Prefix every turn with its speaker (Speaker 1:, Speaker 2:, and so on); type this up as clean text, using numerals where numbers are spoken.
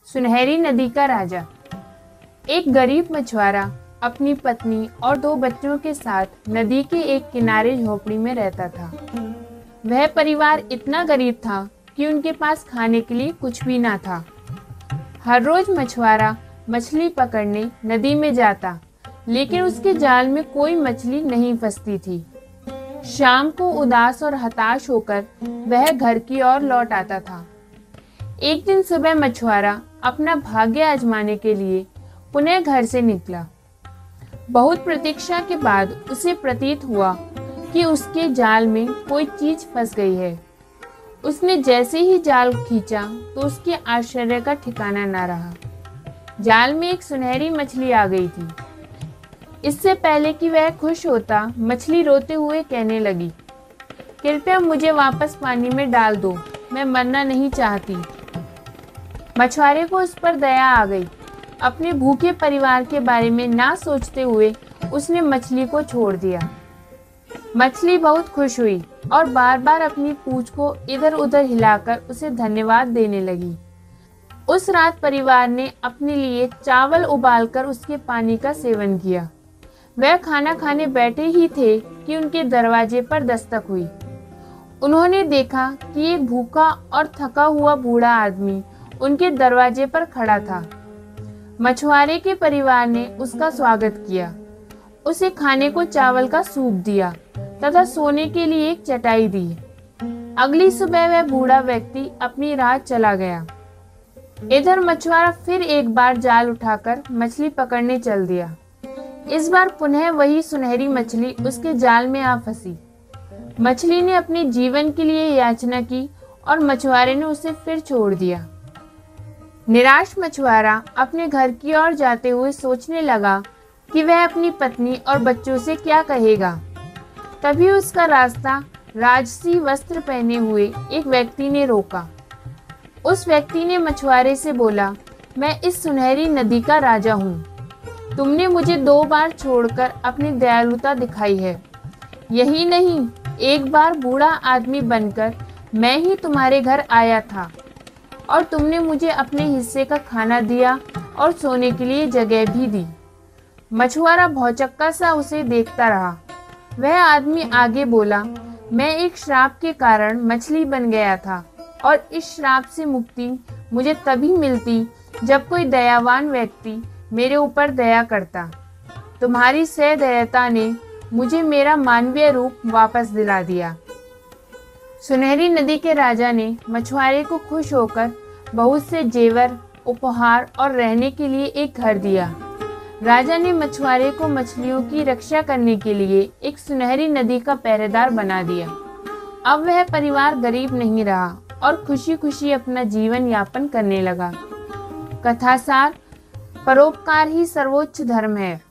Speaker 1: सुनहरी नदी का राजा। एक गरीब मछुआरा अपनी पत्नी और 2 बच्चों के साथ नदी के एक किनारे झोपड़ी में रहता था। वह परिवार इतना गरीब था कि उनके पास खाने के लिए कुछ भी ना था। हर रोज मछुआरा मछली पकड़ने नदी में जाता, लेकिन उसके जाल में कोई मछली नहीं फंसती थी। शाम को उदास और हताश होकर वह घर की ओर लौट आता था। एक दिन सुबह मछुआरा अपना भाग्य आजमाने के लिए पुनः घर से निकला। बहुत प्रतीक्षा के बाद उसे प्रतीत हुआ कि उसके जाल में कोई चीज फंस गई है। उसने जैसे ही जाल खींचा तो उसके आश्चर्य का ठिकाना न रहा। जाल में एक सुनहरी मछली आ गई थी। इससे पहले कि वह खुश होता, मछली रोते हुए कहने लगी, कृपया मुझे वापस पानी में डाल दो, मैं मरना नहीं चाहती। मछुआरे को उस पर दया आ गई। अपने भूखे परिवार के बारे में ना सोचते हुए उसने मछली को छोड़ दिया। मछली बहुत खुश हुई और बार बार अपनी पूंछ को इधर उधर हिलाकर उसे धन्यवाद देने लगी। उस रात परिवार ने अपने लिए चावल उबालकर उसके पानी का सेवन किया। वह खाना खाने बैठे ही थे कि उनके दरवाजे पर दस्तक हुई। उन्होंने देखा कि एक भूखा और थका हुआ बूढ़ा आदमी उनके दरवाजे पर खड़ा था। मछुआरे के परिवार ने उसका स्वागत किया, उसे खाने को चावल का सूप दिया तथा सोने के लिए एक चटाई दी। अगली सुबह वह बूढ़ा व्यक्ति अपनी राह चला गया। इधर मछुआरा फिर एक बार जाल उठाकर मछली पकड़ने चल दिया। इस बार पुनः वही सुनहरी मछली उसके जाल में आ फंसी। मछली ने अपने जीवन के लिए याचना की और मछुआरे ने उसे फिर छोड़ दिया। निराश मछुआरा अपने घर की ओर जाते हुए सोचने लगा कि वह अपनी पत्नी और बच्चों से क्या कहेगा। तभी उसका रास्ता राजसी वस्त्र पहने हुए एक व्यक्ति ने रोका। उस व्यक्ति ने मछुआरे से बोला, मैं इस सुनहरी नदी का राजा हूँ। तुमने मुझे 2 बार छोड़कर अपनी दयालुता दिखाई है। यही नहीं, एक बार बूढ़ा आदमी बनकर मैं ही तुम्हारे घर आया था और तुमने मुझे अपने हिस्से का खाना दिया और सोने के लिए जगह भी दी। मछुआरा भौचक्का सा उसे देखता रहा। वह आदमी आगे बोला, मैं एक श्राप के कारण मछली बन गया था और इस श्राप से मुक्ति मुझे तभी मिलती जब कोई दयावान व्यक्ति मेरे ऊपर दया करता। तुम्हारी सदयता ने मुझे मेरा मानवीय रूप वापस दिला दिया। सुनहरी नदी के राजा ने मछुआरे को खुश होकर बहुत से जेवर, उपहार और रहने के लिए एक घर दिया। राजा ने मछुआरे को मछलियों की रक्षा करने के लिए एक सुनहरी नदी का पहरेदार बना दिया। अब वह परिवार गरीब नहीं रहा और खुशी खुशी अपना जीवन यापन करने लगा। कथासार, परोपकार ही सर्वोच्च धर्म है।